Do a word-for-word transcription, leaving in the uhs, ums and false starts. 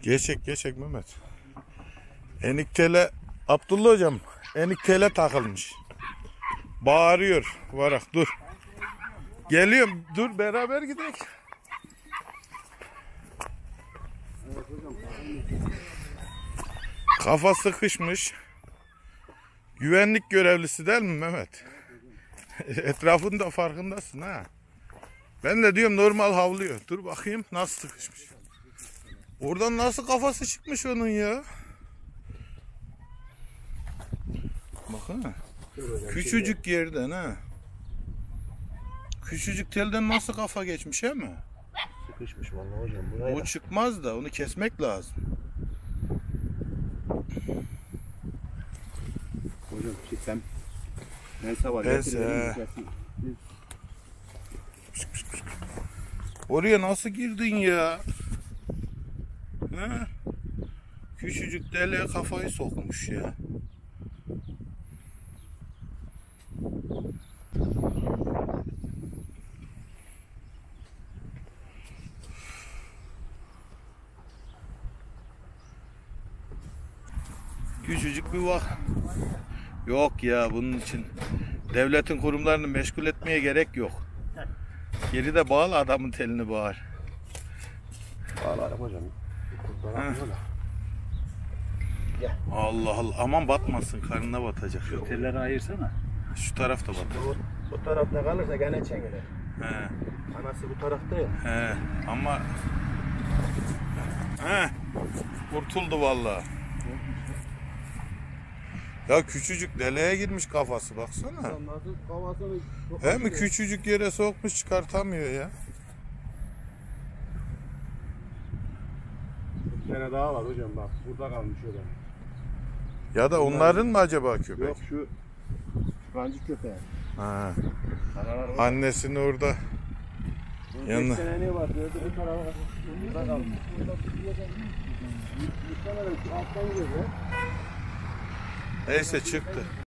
Geçek geçek Mehmet. Enik tele Abdullah hocam enik tele takılmış. Bağırıyor. Varak dur. Geliyorum. Dur beraber gidelim. Kafa sıkışmış. Güvenlik görevlisi değil mi Mehmet? Etrafında farkındasın ha. Ben de diyorum normal havlıyor. Dur bakayım nasıl sıkışmış. Oradan nasıl kafası çıkmış onun ya. Bakın. Küçücük yerden ha. Küçücük telden nasıl kafa geçmiş he mi? Sıkışmış vallahi hocam. Buraya O çıkmaz da onu kesmek lazım. hocam çifttem. Neyse var. Neyse. Oraya nasıl girdin ya? Ha? Küçücük deliğe kafayı sokmuş ya. Küçücük bir bak. Yok ya bunun için devletin kurumlarını meşgul etmeye gerek yok. Geride bağlı adamın telini bağır. Bağlarım hocam. Allah Allah aman batmasın karnına batacak. Şu telleri ayırsana. Şu tarafta batacak. Bu, bu tarafta kalırsa gene çekilir. He. Anası bu tarafta ya. He. Ama he. Kurtuldu vallahi. Ya küçücük deliğe girmiş kafası baksana. Nasıl kafasını... He mi küçücük yere sokmuş çıkartamıyor ya. Bir tane daha var hocam bak. Burada kalmış o da. Ya da onların mı acaba köpek? Yok şu kancık köpeği. Ha. Karalar var. Annesini orada yanına. Bir tane ne var? Bu tarafa burada kalmış. Muhtemelen şu alttan geliyor. Neyse çıktı.